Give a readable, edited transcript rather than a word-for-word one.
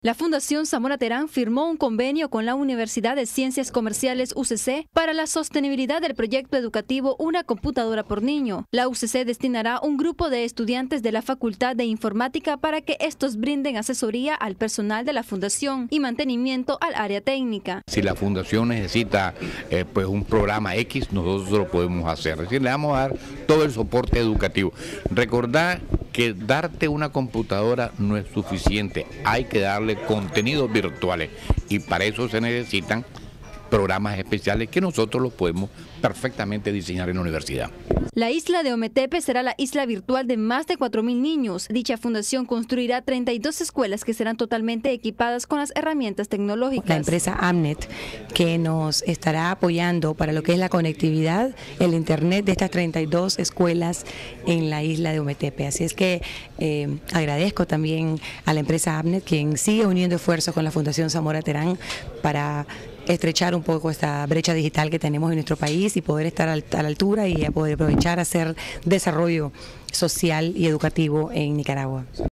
La Fundación Zamora Terán firmó un convenio con la Universidad de Ciencias Comerciales UCC para la sostenibilidad del proyecto educativo Una computadora por niño. La UCC destinará un grupo de estudiantes de la Facultad de Informática para que estos brinden asesoría al personal de la Fundación y mantenimiento al área técnica. Si la Fundación necesita pues un programa X, nosotros lo podemos hacer. Es decir, le vamos a dar todo el soporte educativo. Recordar que darte una computadora no es suficiente, hay que darle contenidos virtuales y para eso se necesitan programas especiales que nosotros los podemos perfectamente diseñar en la universidad. La isla de Ometepe será la isla virtual de más de 4.000 niños. Dicha fundación construirá 32 escuelas que serán totalmente equipadas con las herramientas tecnológicas. La empresa Amnet, que nos estará apoyando para lo que es la conectividad, el internet de estas 32 escuelas en la isla de Ometepe. Así es que agradezco también a la empresa Amnet, quien sigue uniendo esfuerzos con la Fundación Zamora Terán para estrechar un poco esta brecha digital que tenemos en nuestro país y poder estar a la altura y a poder aprovechar a hacer desarrollo social y educativo en Nicaragua.